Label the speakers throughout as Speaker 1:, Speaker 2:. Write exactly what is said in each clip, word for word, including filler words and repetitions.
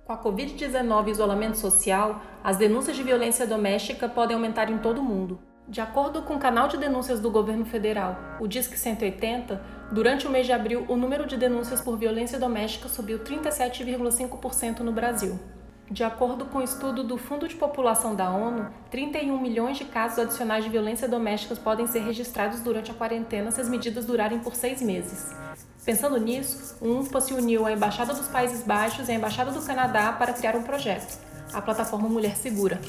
Speaker 1: Com a covid dezenove e isolamento social, as denúncias de violência doméstica podem aumentar em todo o mundo. De acordo com o canal de denúncias do governo federal, o Disque cento e oitenta, durante o mês de abril, o número de denúncias por violência doméstica subiu trinta e sete vírgula cinco por cento no Brasil. De acordo com o estudo do Fundo de População da ONU, trinta e um milhões de casos adicionais de violência doméstica podem ser registrados durante a quarentena se as medidas durarem por seis meses. Pensando nisso, o UNFPA se uniu à Embaixada dos Países Baixos e à Embaixada do Canadá para criar um projeto, a plataforma Mulher Segura.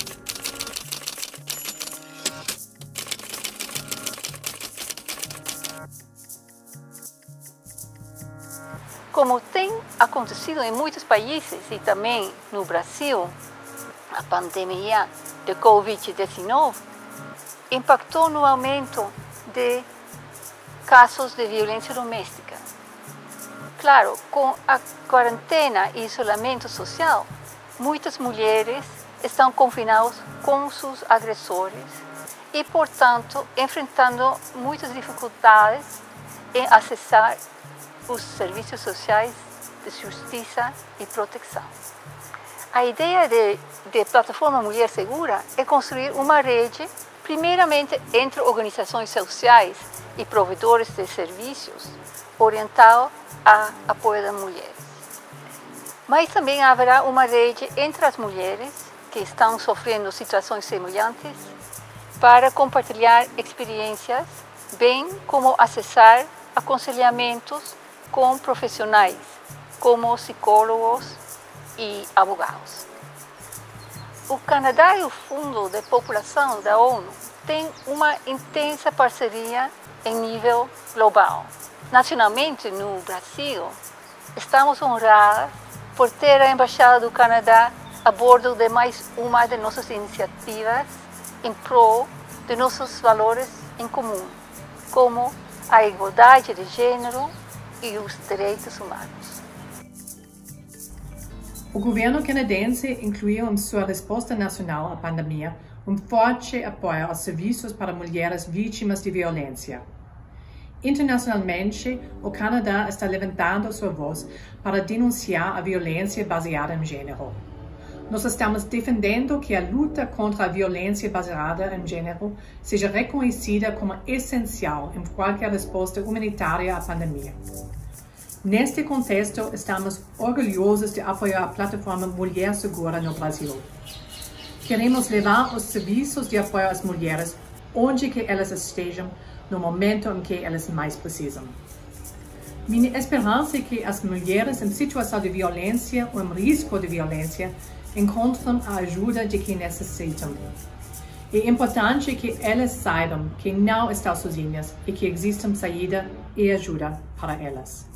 Speaker 2: Como tem acontecido em muitos países e também no Brasil, a pandemia de covid dezenove impactou no aumento de casos de violência doméstica. Claro, com a quarentena e isolamento social, muitas mulheres estão confinadas com seus agressores e, portanto, enfrentando muitas dificuldades em acessar os serviços sociais de justiça e proteção. A ideia de, de Plataforma Mulher Segura é construir uma rede, primeiramente entre organizações sociais e provedores de serviços, oriental a apoio das mulheres. Mas também haverá uma rede entre as mulheres que estão sofrendo situações semelhantes para compartilhar experiências, bem como acessar aconselhamentos com profissionais, como psicólogos e advogados. O Canadá e o Fundo de População da ONU têm uma intensa parceria em nível global. Nacionalmente, no Brasil, estamos honrados por ter a Embaixada do Canadá a bordo de mais uma de nossas iniciativas em prol de nossos valores em comum, como a igualdade de gênero e os direitos humanos.
Speaker 3: O governo canadense incluiu em sua resposta nacional à pandemia um forte apoio aos serviços para mulheres vítimas de violência. Internacionalmente, o Canadá está levantando sua voz para denunciar a violência baseada em gênero. Nós estamos defendendo que a luta contra a violência baseada em gênero seja reconhecida como essencial em qualquer resposta humanitária à pandemia. Neste contexto, estamos orgulhosos de apoiar a plataforma Mulher Segura no Brasil. Queremos levar os serviços de apoio às mulheres onde que elas estejam no momento em que elas mais precisam. Minha esperança é que as mulheres em situação de violência ou em risco de violência encontrem a ajuda de quem necessitam. É importante que elas saibam que não estão sozinhas e que existe saída e ajuda para elas.